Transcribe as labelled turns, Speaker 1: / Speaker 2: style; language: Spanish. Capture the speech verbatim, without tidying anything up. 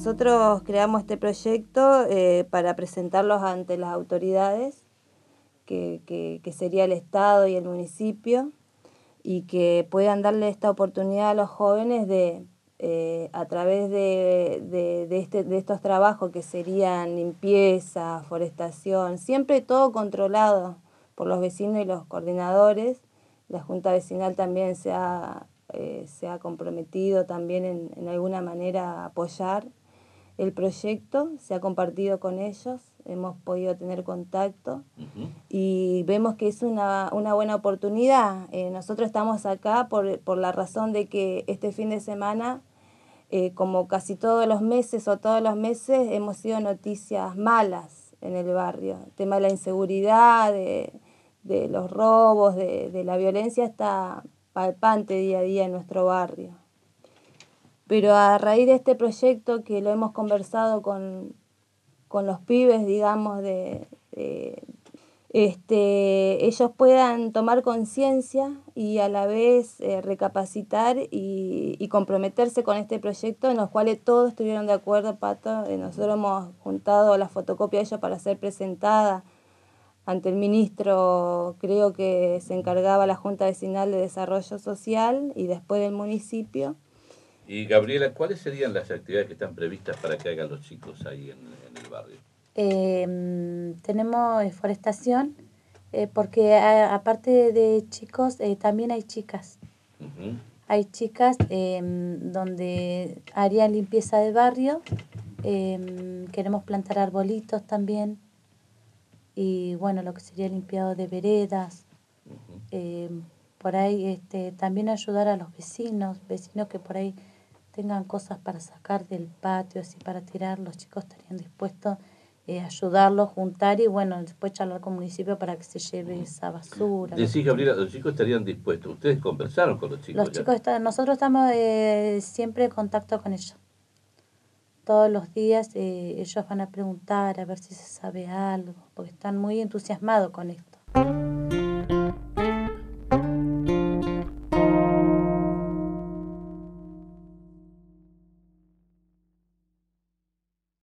Speaker 1: nosotros creamos este proyecto eh, para presentarlos ante las autoridades, que, que, que sería el Estado y el municipio, y que puedan darle esta oportunidad a los jóvenes de, eh, a través de, de, de, este, de estos trabajos que serían limpieza, forestación, siempre todo controlado por los vecinos y los coordinadores. La Junta Vecinal también se ha, eh, se ha comprometido también en, en alguna manera a apoyar el proyecto, se ha compartido con ellos, hemos podido tener contacto uh-huh. y vemos que es una, una buena oportunidad. Eh, nosotros estamos acá por, por la razón de que este fin de semana, eh, como casi todos los meses o todos los meses, hemos sido noticias malas en el barrio. El tema de la inseguridad, de, de los robos, de, de la violencia está palpante día a día en nuestro barrio. Pero a raíz de este proyecto que lo hemos conversado con, con los pibes, digamos, de, de este, ellos puedan tomar conciencia y a la vez eh, recapacitar y, y comprometerse con este proyecto, en los cuales todos estuvieron de acuerdo, Pato. Eh, nosotros hemos juntado la fotocopia de ellos para ser presentada ante el ministro, creo que se encargaba la Junta Vecinal de Desarrollo Social y después del municipio.
Speaker 2: Y Gabriela, ¿cuáles serían las actividades que están previstas para que hagan los chicos ahí en, en el barrio?
Speaker 3: Eh, tenemos forestación, eh, porque a, aparte de chicos, eh, también hay chicas. Uh-huh. Hay chicas eh, donde harían limpieza de barrio, eh, queremos plantar arbolitos también, y bueno, lo que sería limpiado de veredas. Uh-huh. eh, por ahí este, también ayudar a los vecinos, vecinos que por ahí tengan cosas para sacar del patio, así para tirar, los chicos estarían dispuestos eh, a ayudarlos, juntar y bueno, después charlar con el municipio para que se lleve esa basura.
Speaker 2: Decís, Gabriela, los chicos estarían dispuestos. ¿Ustedes conversaron con los chicos?
Speaker 3: Los chicos están, nosotros estamos eh, siempre en contacto con ellos. Todos los días eh, ellos van a preguntar a ver si se sabe algo, porque están muy entusiasmados con esto.